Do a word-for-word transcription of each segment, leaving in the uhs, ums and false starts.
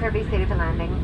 crew be seated for landing.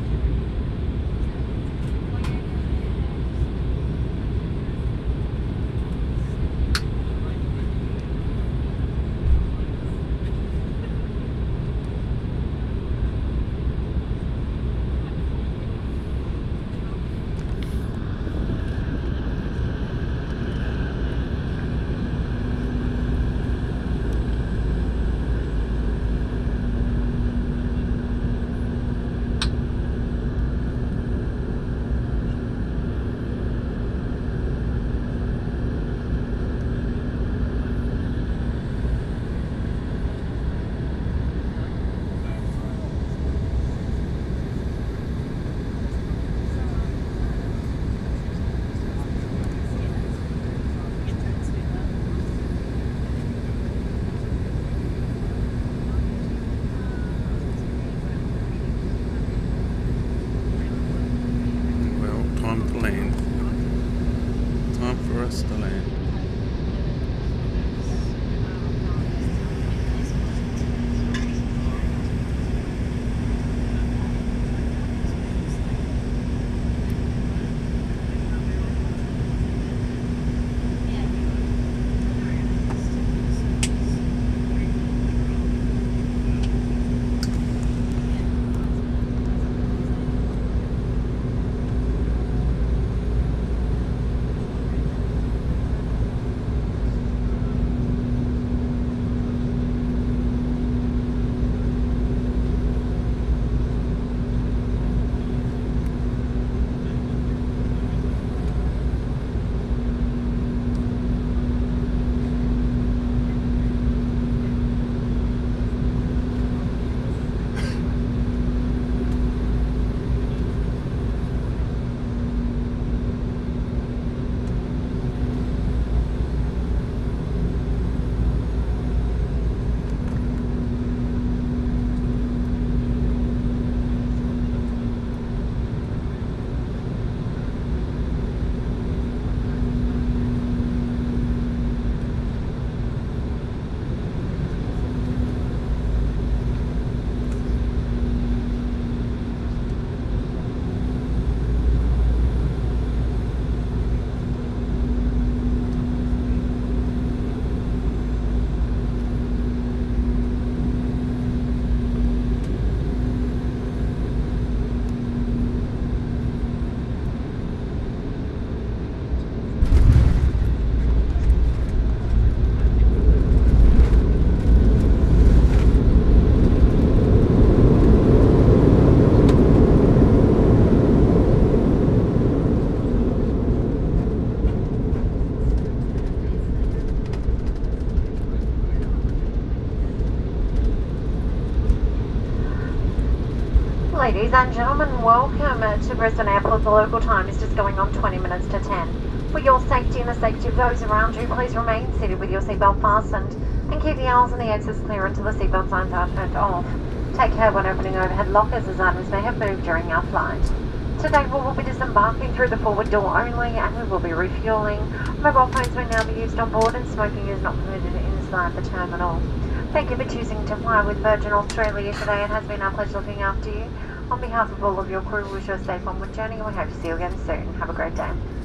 Ladies and gentlemen, welcome to Brisbane Airport. The local time is just going on twenty minutes to ten. For your safety and the safety of those around you, please remain seated with your seatbelt fastened and keep the aisles and the exits clear until the seatbelt signs are turned off. Take care when opening overhead lockers, as items may have moved during our flight. Today we will be disembarking through the forward door only, and we will be refueling. Mobile phones may now be used on board, and smoking is not permitted inside the terminal. Thank you for choosing to fly with Virgin Australia today. It has been our pleasure looking after you. On behalf of all of your crew, we wish you a safe onward journey, and we hope to see you again soon. Have a great day.